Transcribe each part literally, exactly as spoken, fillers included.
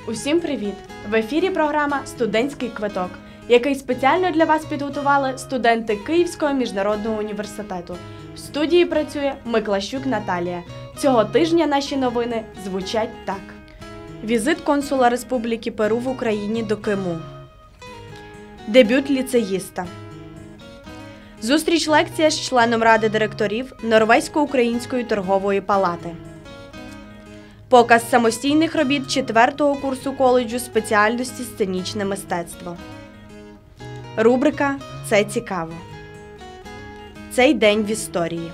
Усім привіт! В ефірі програма «Студентський квиток», який спеціально для вас підготували студенти Київського міжнародного університету. В студії працює Миклащук Наталія. Цього тижня наші новини звучать так. Візит консула Республіки Перу в Україні до КМУ. Дебют ліцеїста. Зустріч-лекція з членом Ради директорів Норвезько-Української торгової палати. Показ самостійних робіт четвертого курсу коледжу спеціальності сценічне мистецтво. Рубрика «Це цікаво». Цей день в історії.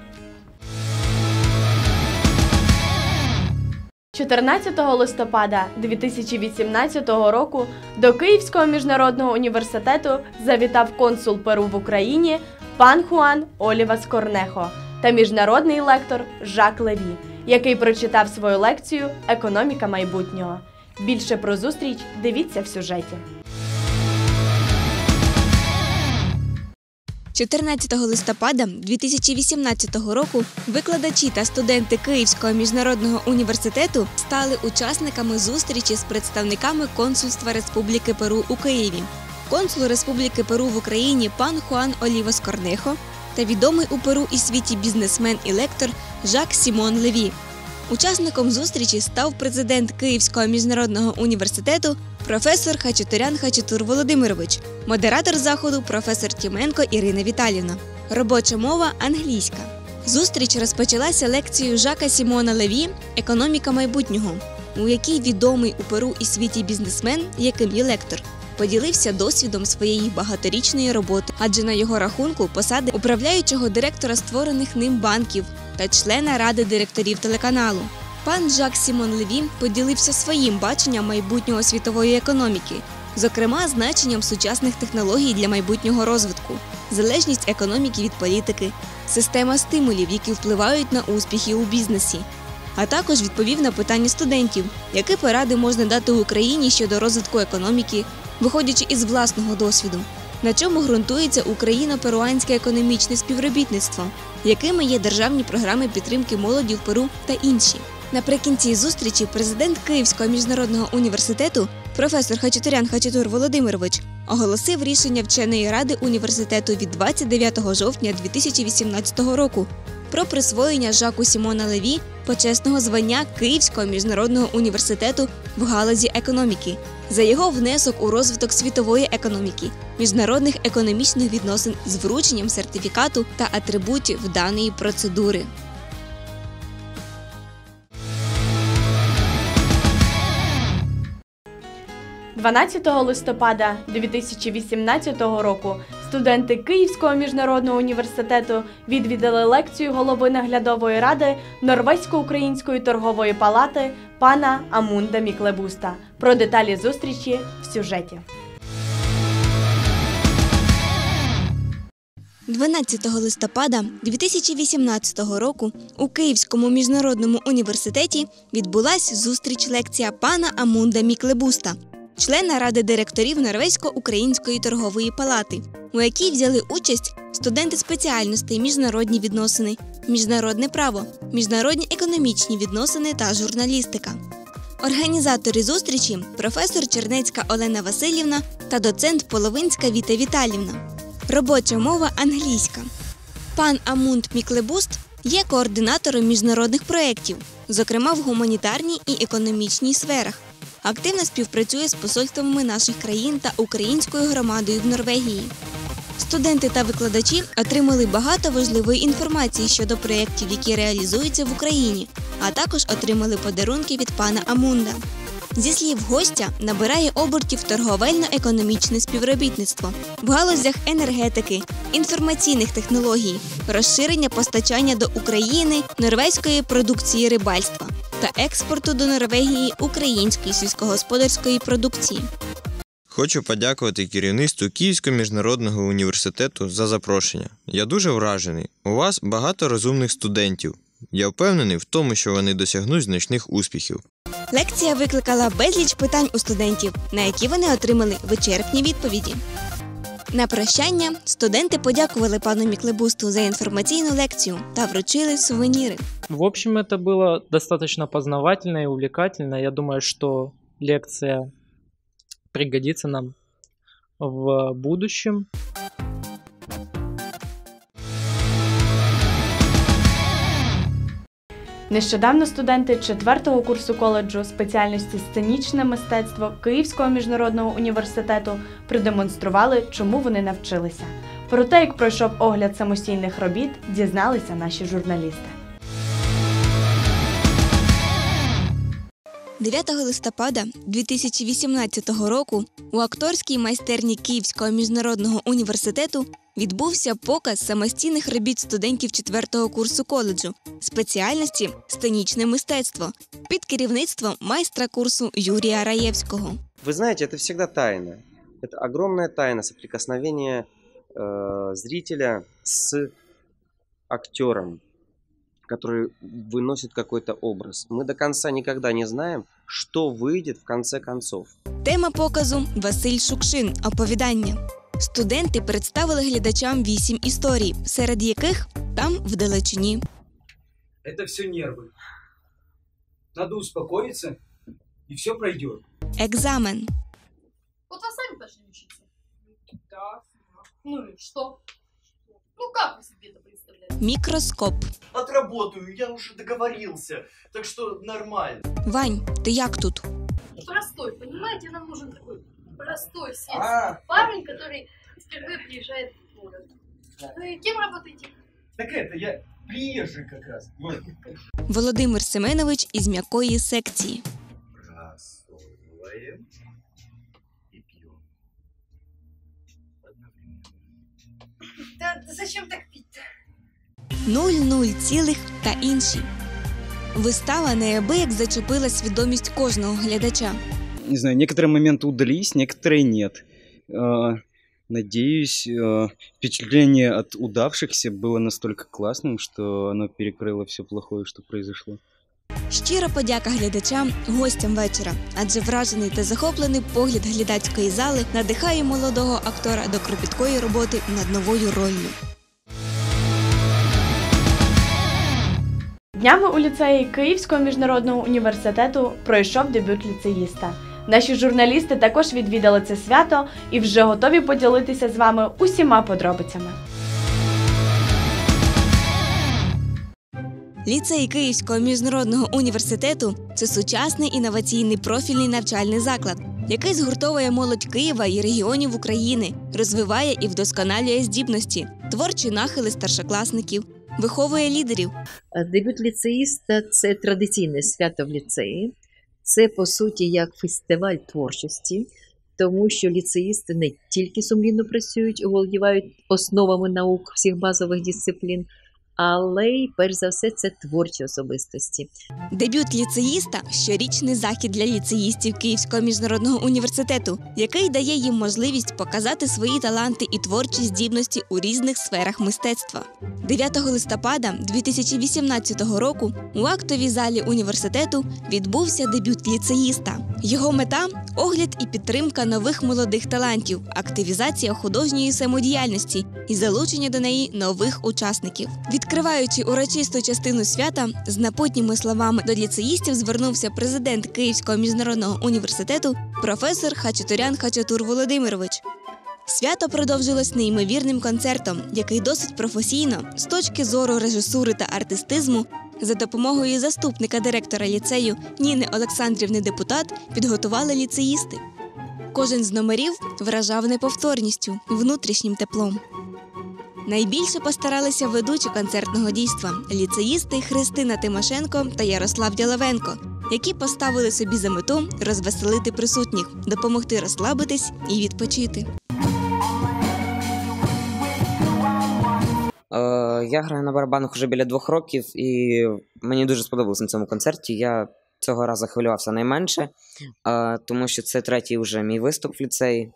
чотирнадцятого листопада дві тисячі вісімнадцятого року до Київського міжнародного університету завітав консул Перу в Україні пан Хуан Олівас Корнехо та міжнародний лектор Жак Леві, який прочитав свою лекцію «Економіка майбутнього». Більше про зустріч дивіться в сюжеті. чотирнадцятого листопада дві тисячі вісімнадцятого року викладачі та студенти Київського міжнародного університету стали учасниками зустрічі з представниками консульства Республіки Перу у Києві. Консул Республіки Перу в Україні пан Хуан Олівас Корнехо та відомий у Перу і світі бізнесмен і лектор Жак Сімон Леві. Учасником зустрічі став президент Київського міжнародного університету професор Хачатурян Хачатур Володимирович, модератор заходу професор Тіменко Ірина Віталіївна. Робоча мова – англійська. Зустріч розпочалася лекцією Жака Сімона Леві «Економіка майбутнього», у якій відомий у Перу і світі бізнесмен, яким є лектор, поділився досвідом своєї багаторічної роботи, адже на його рахунку посади управляючого директора створених ним банків та члена Ради директорів телеканалу. Пан Жак Сімон Леві поділився своїм баченням майбутнього світової економіки, зокрема значенням сучасних технологій для майбутнього розвитку, залежність економіки від політики, система стимулів, які впливають на успіхи у бізнесі. А також відповів на питання студентів, які поради можна дати Україні щодо розвитку економіки, виходячи із власного досвіду. На чому ґрунтується україно-перуанське економічне співробітництво, якими є державні програми підтримки молоді в Перу та інші. Наприкінці зустрічі президент Київського міжнародного університету професор Хачатурян Хачатур Володимирович оголосив рішення вченої ради університету від двадцять дев'ятого жовтня дві тисячі вісімнадцятого року про присвоєння Жаку Сімона Леві почесного звання Київського міжнародного університету в галузі економіки за його внесок у розвиток світової економіки, міжнародних економічних відносин з врученням сертифікату та атрибутів даної процедури. дванадцятого листопада дві тисячі вісімнадцятого року студенти Київського міжнародного університету відвідали лекцію голови наглядової ради Норвезько-Української торгової палати пана Амунда Міклебуста. Про деталі зустрічі в сюжеті. дванадцятого листопада дві тисячі вісімнадцятого року у Київському міжнародному університеті відбулась зустріч-лекція пана Амунда Міклебуста, члена Ради директорів Норвезько-Української торгової палати, у якій взяли участь студенти спеціальностей міжнародні відносини, міжнародне право, міжнародні економічні відносини та журналістика. Організатори зустрічі – професор Чернецька Олена Васильівна та доцент Половинська Віта Віталіївна. Робоча мова – англійська. Пан Амунд Міклебуст є координатором міжнародних проєктів, зокрема в гуманітарній і економічній сферах. Активно співпрацює з посольствами наших країн та українською громадою в Норвегії. Студенти та викладачі отримали багато важливої інформації щодо проєктів, які реалізуються в Україні, а також отримали подарунки від пана Амунда. Зі слів гостя, набирає обертів торговельно-економічне співробітництво в галузях енергетики, інформаційних технологій, розширення постачання до України норвезької продукції рибальства та експорту до Норвегії української сільськогосподарської продукції. Хочу подякувати керівництву Київського міжнародного університету за запрошення. Я дуже вражений. У вас багато розумних студентів. Я впевнений в тому, що вони досягнуть значних успіхів. Лекція викликала безліч питань у студентів, на які вони отримали вичерпні відповіді. На прощання студенти подякували пану Міклебусту за інформаційну лекцію та вручили сувеніри. В общем, это было достаточно познавательно и увлекательно. Я думаю, что лекция пригодится нам в будущем. Нещодавно студенти четвертого курсу коледжу спеціальності сценічне мистецтво Київського міжнародного університету продемонстрували, чому вони навчилися. Про те, як пройшов огляд самостійних робіт, дізналися наші журналісти. дев'ятого листопада дві тисячі вісімнадцятого року у акторській майстерні Київського міжнародного університету відбувся показ самостійних робіт студентів четвертого курсу коледжу спеціальності «Сценічне мистецтво» під керівництвом майстра курсу Юрія Раєвського. Вы знаете, это всегда тайна. Это огромная тайна соприкосновения э, зрителя с актером, который выносит какой-то образ. Мы до конца никогда не знаем, что выйдет в конце концов. Тема показу – Василь Шукшин. Оповідання. Студенти представили глядачам вісім історій, серед яких там вдалечині. Это все нервы. Надо успокоиться, и все пройдет. Екзамен. Вот вы сами пошли учиться? Да. Ну и что? Ну как вы себе это представляете? Мікроскоп. Отработаю, я уже договорился, так что нормально. Вань, ти як тут? Простой, понимаете, нам нужен такой простой сельский А, парень, который впервые приезжает в город. Вы кем работаете? так это, я приезжий как раз. Вот. Володимир Семенович із м'якої секції. Просовываем и пьем. Одновременно. Да, да зачем так пить-то? нуль-нуль цілих та інші. Вистава неабияк зачепила свідомість кожного глядача. Не знаю, некоторые моменты удались, некоторые нет. Э, Надеюсь, э, впечатление от удавшихся было настолько классным, что оно перекрыло все плохое, что произошло. Щира подяка глядачам, гостям вечора, адже вражений та захоплений погляд глядацької зали надихає молодого актора до кропіткої роботи над новою роллю. Днями у ліцеї Київського міжнародного університету пройшов дебют ліцеїста. Наші журналісти також відвідали це свято і вже готові поділитися з вами усіма подробицями. Ліцей Київського міжнародного університету – це сучасний інноваційний профільний навчальний заклад, який згуртовує молодь Києва і регіонів України, розвиває і вдосконалює здібності, творчі нахили старшокласників, виховує лідерів. Дебют ліцеїста – це традиційне свято в ліцеї. Це, по суті, як фестиваль творчості, тому що ліцеїсти не тільки сумлінно працюють, оволодівають основами наук всіх базових дисциплін, але й, перш за все, це творчі особистості. Дебют ліцеїста – щорічний захід для ліцеїстів Київського міжнародного університету, який дає їм можливість показати свої таланти і творчі здібності у різних сферах мистецтва. дев'ятого листопада дві тисячі вісімнадцятого року у актовій залі університету відбувся дебют ліцеїста. Його мета – огляд і підтримка нових молодих талантів, активізація художньої самодіяльності і залучення до неї нових учасників. Відкриваючи урочисту частину свята, з напутніми словами до ліцеїстів звернувся президент Київського міжнародного університету професор Хачатурян Хачатур Володимирович. Свято продовжилось неймовірним концертом, який досить професійно, з точки зору режисури та артистизму, за допомогою заступника директора ліцею Ніни Олександрівни Депутат підготували ліцеїсти. Кожен з номерів вражав неповторністю, внутрішнім теплом. Найбільше постаралися ведучі концертного дійства – ліцеїсти Христина Тимошенко та Ярослав Дяловенко, які поставили собі за мету розвеселити присутніх, допомогти розслабитись і відпочити. Я граю на барабанах вже біля двох років, і мені дуже сподобалося на цьому концерті. Я цього разу хвилювався найменше, тому що це третій вже мій виступ в ліцеї.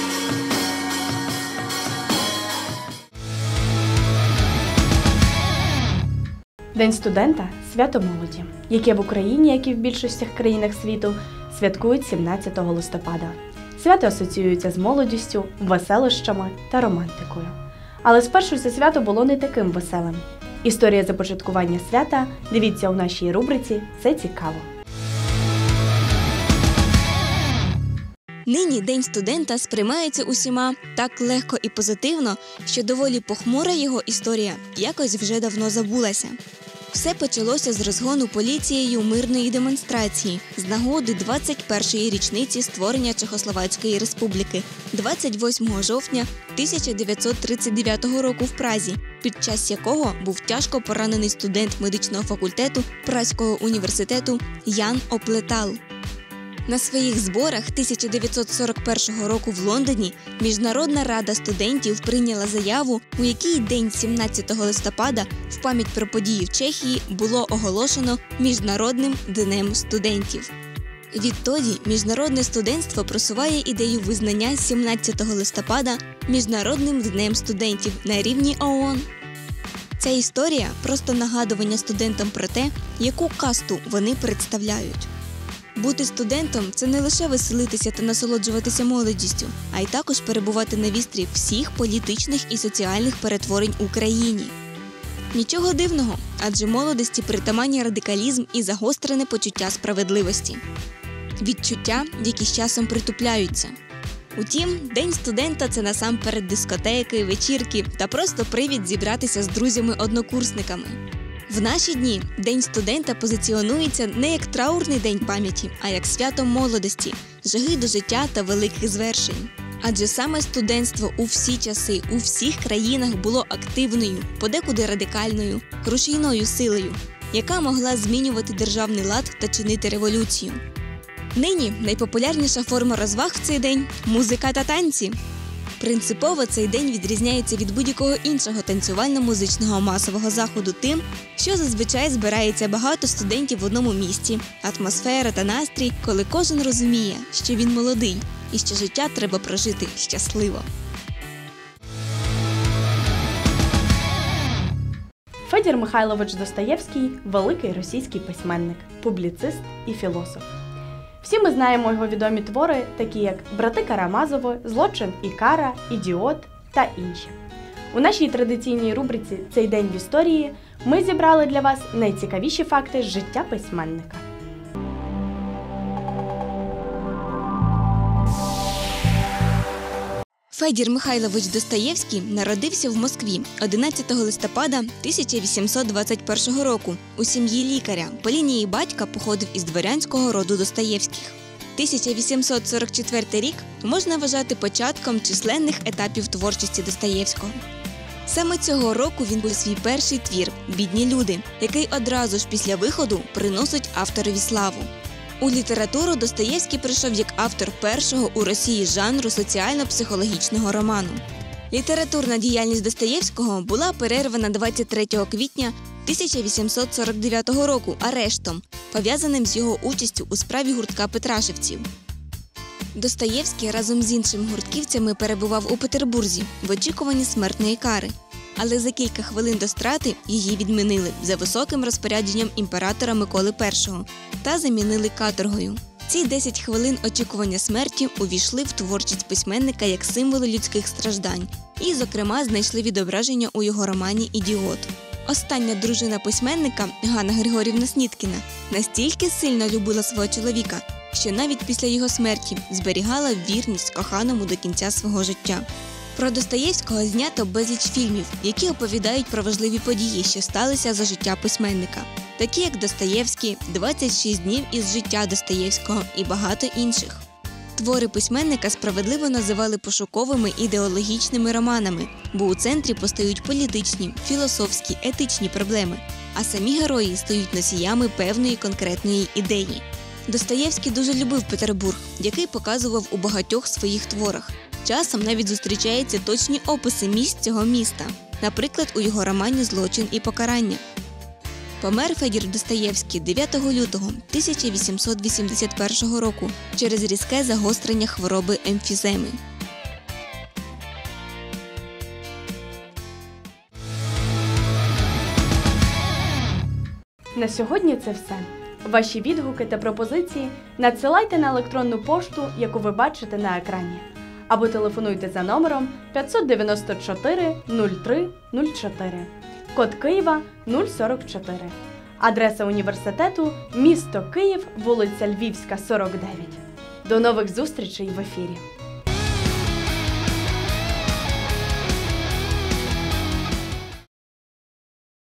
День студента – свято молоді, яке в Україні, як і в більшості країнах світу, святкують сімнадцятого листопада. Свято асоціюється з молодістю, веселощами та романтикою. Але спершу це свято було не таким веселим. Історія започаткування свята дивіться у нашій рубриці «Це цікаво». Нині День студента сприймається усіма так легко і позитивно, що доволі похмура його історія якось вже давно забулася. Все почалося з розгону поліцією мирної демонстрації з нагоди двадцять першої річниці створення Чехословацької республіки двадцять восьмого жовтня тисяча дев'ятсот тридцять дев'ятого року в Празі, під час якого був тяжко поранений студент медичного факультету Празького університету Ян Оплетал. На своїх зборах тисяча дев'ятсот сорок першого року в Лондоні Міжнародна рада студентів прийняла заяву, у якій день сімнадцятого листопада в пам'ять про події в Чехії було оголошено Міжнародним днем студентів. Відтоді міжнародне студентство просуває ідею визнання сімнадцятого листопада Міжнародним днем студентів на рівні ООН. Ця історія – просто нагадування студентам про те, яку касту вони представляють. Бути студентом – це не лише веселитися та насолоджуватися молодістю, а й також перебувати на вістрі всіх політичних і соціальних перетворень у країні. Нічого дивного, адже молодості притаманні радикалізм і загострене почуття справедливості. Відчуття, які з часом притупляються. Утім, День студента – це насамперед дискотеки, вечірки та просто привід зібратися з друзями-однокурсниками. В наші дні День студента позиціонується не як траурний день пам'яті, а як свято молодості, жаги до життя та великих звершень. Адже саме студентство у всі часи, у всіх країнах було активною, подекуди радикальною, рушійною силою, яка могла змінювати державний лад та чинити революцію. Нині найпопулярніша форма розваг в цей день – музика та танці. Принципово цей день відрізняється від будь-якого іншого танцювально-музичного масового заходу тим, що зазвичай збирається багато студентів в одному місці, атмосфера та настрій, коли кожен розуміє, що він молодий і що життя треба прожити щасливо. Федір Михайлович Достоєвський – великий російський письменник, публіцист і філософ. Всі ми знаємо його відомі твори, такі як «Брати Карамазови», «Злочин і кара», «Ідіот» та інші. У нашій традиційній рубриці «Цей день в історії» ми зібрали для вас найцікавіші факти з життя письменника. Федір Михайлович Достоєвський народився в Москві одинадцятого листопада тисяча вісімсот двадцять першого року у сім'ї лікаря. По лінії батька походив із дворянського роду Достоєвських. тисяча вісімсот сорок четвертий рік можна вважати початком численних етапів творчості Достоєвського. Саме цього року він був свій перший твір «Бідні люди», який одразу ж після виходу приносить авторові славу. У літературу Достоєвський прийшов як автор першого у Росії жанру соціально-психологічного роману. Літературна діяльність Достоєвського була перервана двадцять третього квітня тисяча вісімсот сорок дев'ятого року арештом, пов'язаним з його участю у справі гуртка петрашевців. Достоєвський разом з іншими гуртківцями перебував у Петербурзі в очікуванні смертної кари. Але за кілька хвилин до страти її відмінили за високим розпорядженням імператора Миколи Першого та замінили каторгою. Ці десять хвилин очікування смерті увійшли в творчість письменника як символи людських страждань і, зокрема, знайшли відображення у його романі «Ідіот». Остання дружина письменника, Ганна Григорівна Сніткіна, настільки сильно любила свого чоловіка, що навіть після його смерті зберігала вірність коханому до кінця свого життя. Про Достоєвського знято безліч фільмів, які оповідають про важливі події, що сталися за життя письменника, такі як «Достоєвський», «двадцять шість днів із життя Достоєвського» і багато інших. Твори письменника справедливо називали пошуковими ідеологічними романами, бо у центрі постають політичні, філософські, етичні проблеми, а самі герої стають носіями певної конкретної ідеї. Достоєвський дуже любив Петербург, який показував у багатьох своїх творах. Часом навіть зустрічаються точні описи місць цього міста, наприклад, у його романі «Злочин і покарання». Помер Федір Достоєвський дев'ятого лютого тисяча вісімсот вісімдесят першого року через різке загострення хвороби емфіземи. На сьогодні це все. Ваші відгуки та пропозиції надсилайте на електронну пошту, яку ви бачите на екрані, або телефонуйте за номером п'ятсот дев'яносто чотири нуль три нуль чотири, код Києва нуль сорок чотири. Адреса університету – місто Київ, вулиця Львівська, сорок дев'ять. До нових зустрічей в ефірі!